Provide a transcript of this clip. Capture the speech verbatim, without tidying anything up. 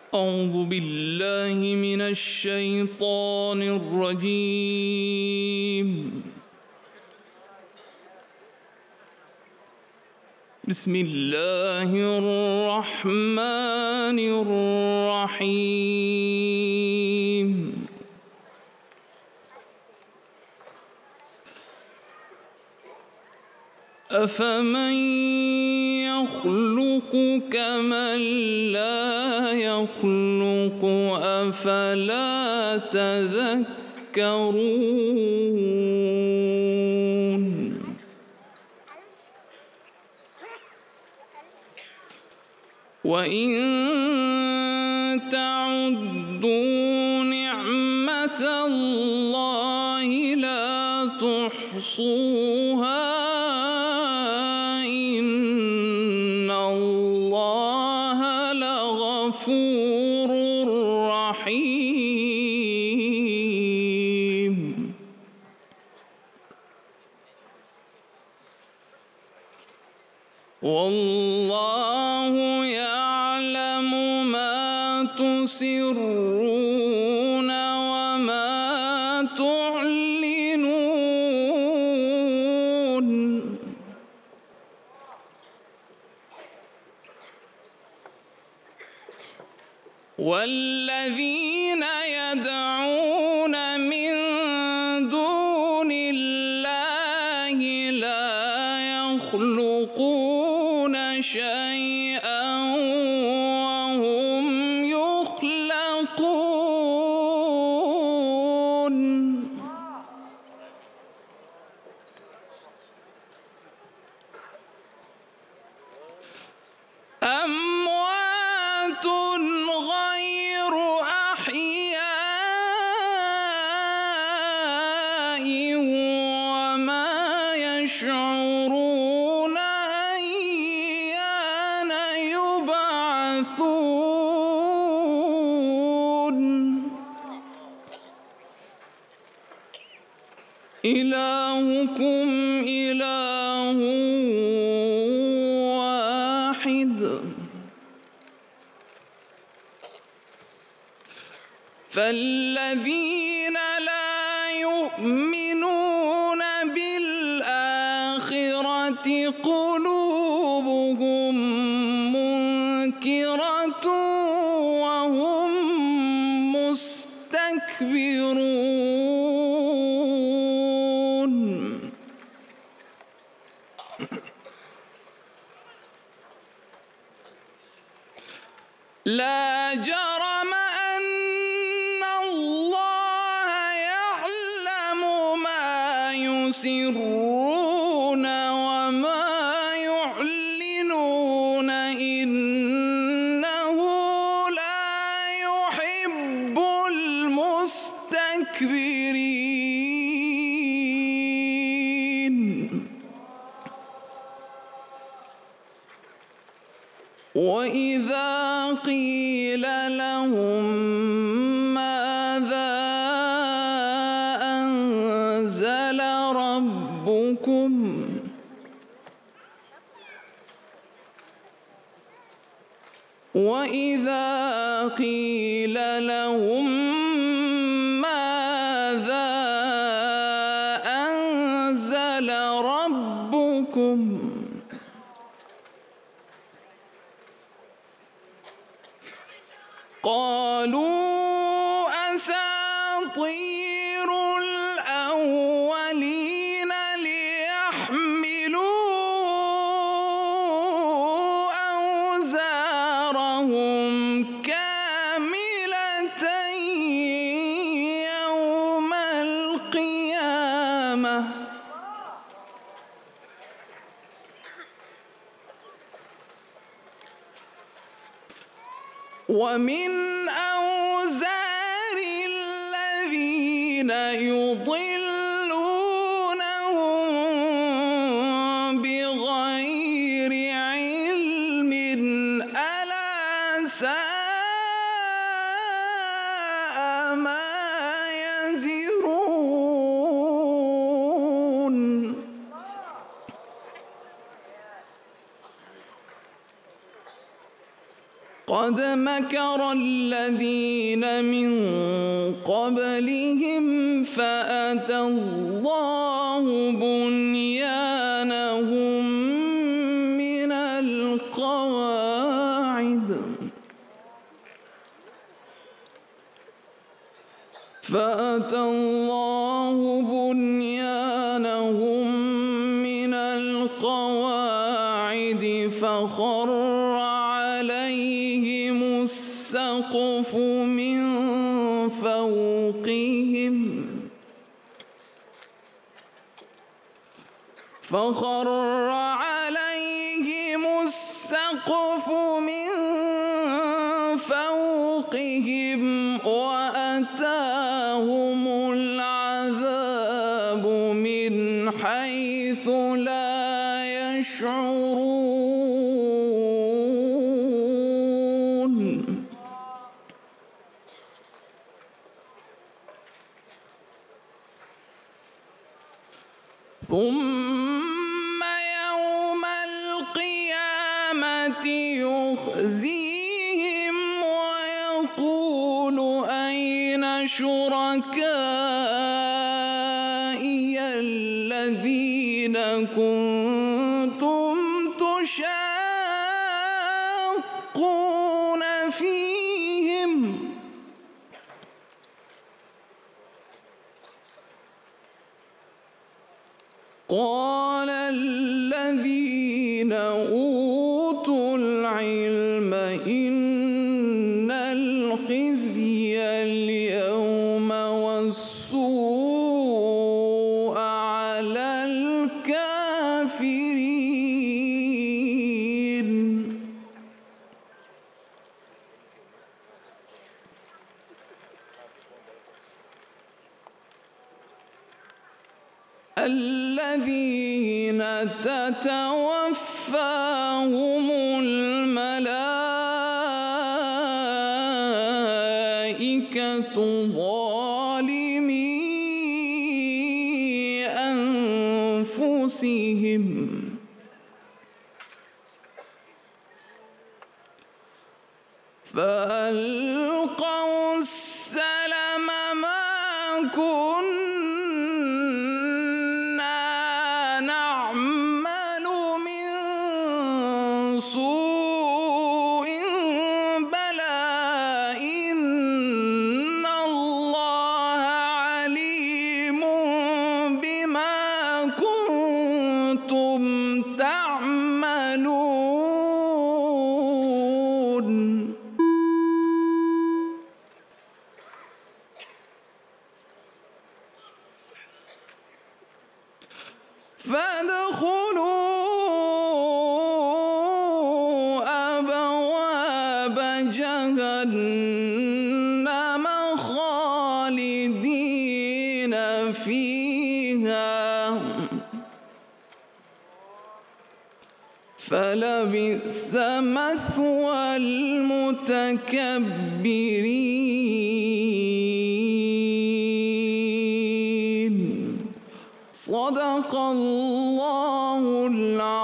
أعوذ بالله من الشيطان الرجيم. بسم الله الرحمن الرحيم. أفمن يخلق كمن لا يخلق أفلا تذكرون. وإن تعدوا نعمة الله لا تحصوها إن الله لغفور رحيم. والله يعلم ما تسرون وما تعلنون. والذين يدعون من دون الله لا يخلقون شيئا وهم يخلقون. أموات غير أحياء وما يشعرون أيان يبعثون. إلهكم إله واحد فالذين لا يؤمنون بالآخرة قلوبهم منكرة وهم مستكبرون. لا جرم أن الله يعلم ما يسرون وما يعلنون إنه لا يحب المستكبرين. وإذا قيل لهم ماذا أنزل ربكم وإذا قيل لهم ماذا أنزل ربكم قالوا أساطير الأولين ليحملوا أوزارهم كاملة يوم القيامة. ومن أوزار الذين يضلونهم بغير علم ألا ساء ما يزرون. قد مكر الذين من قبلهم فأتى الله بنيانهم من القواعد فأتى الله بنيانهم من القواعد فخر عليهم السقف من فوقهم فخر عليهم السقف من فوقهم وأتاهم العذاب من حيث لا يشعرون ثم يوم القيامة يخزيهم ويقول أين شركائي الذين كنتم تشاقون فيهم قال الذين أوتوا العلم إن الخزي اليوم والسوء على الكافرين الذين تتوفاهم الملائكة ظالمي أنفسهم فألقوا السلم ما كنا نعمل من سوء بلى إن الله عليم بما كنتم تعملون فادخلوا أبواب جهنم خالدين فيها فلبئس مثوى المتكبرين صدق الله العظيم.